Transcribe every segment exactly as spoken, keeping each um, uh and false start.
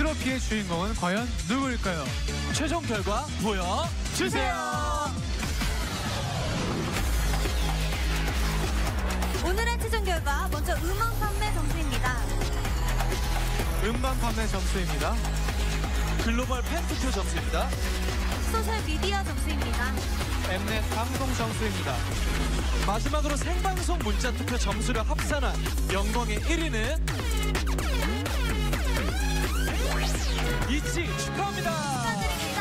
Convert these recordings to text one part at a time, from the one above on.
트로피의 주인공은 과연 누구일까요? 최종 결과 보여주세요. 오늘의 최종 결과 먼저 음원 판매 점수입니다. 음반 판매 점수입니다. 글로벌 팬투표 점수입니다. 소셜 미디어 점수입니다. 엠넷 방송 점수입니다. 마지막으로 생방송 문자 투표 점수를 합산한 영광의 일 위는 이지 축하합니다. 축하드립니다.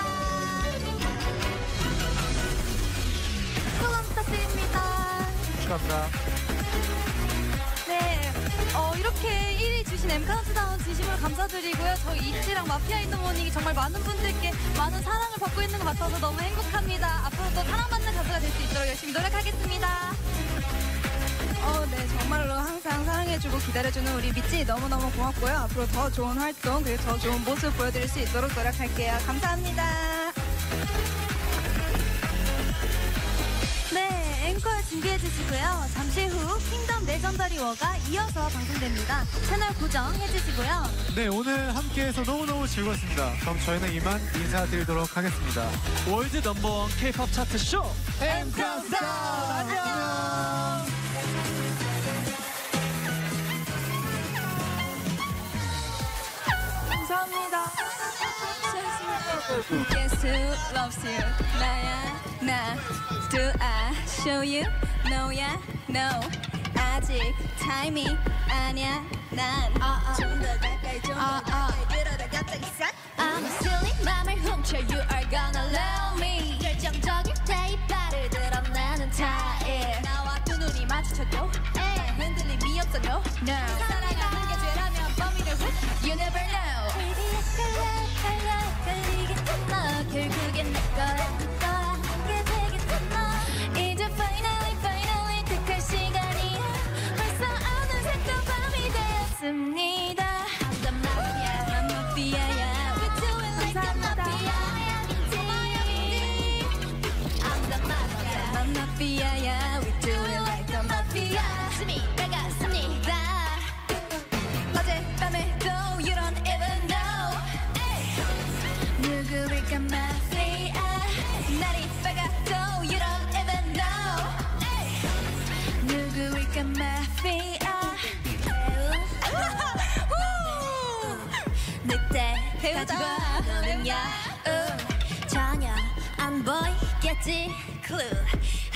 소감 부탁드립니다. 축하합니다. 네, 어, 이렇게 일 위 주신 M 카운트다운 진심으로 감사드리고요. 저희 이지랑 마피아 인더 모닝이 정말 많은 분들께 많은 사랑을 받고 있는 것 같아서 너무 행복합니다. 앞으로도 사랑받는 가수가 될 수 있도록 열심히 노력하겠습니다. 어, 네, 정말로 항상 사랑해주고 기다려주는 우리 미찌 너무너무 고맙고요. 앞으로 더 좋은 활동 그리고 더 좋은 모습 보여드릴 수 있도록 노력할게요. 감사합니다. 네, 앵콜 준비해주시고요. 잠시 후 킹덤 레전더리 워가 이어서 방송됩니다. 채널 고정해주시고요. 네, 오늘 함께해서 너무너무 즐거웠습니다. 그럼 저희는 이만 인사드리도록 하겠습니다. 월드 넘버원 K-팝 차트 쇼 M 카운트다운 안녕. 감사합니다. Guess who loves you? 나야 나. Do I show you? No야 no. 아직 타이밍 아니야 난. 좀 더 가까이 좀 더 가까이 들어라 갑자기 싹. I'm silly 맘을 훔쳐 You are gonna love me. 결정적일 때 이빨을 드러내는 타입. 나와 두 눈이 마주쳐도 흔들림이 없어 no. No. 사랑하는 게 죄라면 범인을 You never know. 결국엔 내 거야 하게 되겠잖아. 이제 finally finally 택할 시간이야. 벌써 어느새 밤이 되었습니다. I'm the mafia, I'm mafia야. We do it like the mafia. I'm the mafia, I'm mafia야. We do it like the mafia. 숨이 나갔습니다. 어젯밤에도 you don't even know. 누구일까 마피아. 날이 밝아도 you don't even know. 누구일까 마피아. 늑대 가지고 너는야 전혀 안 보이겠지 clue.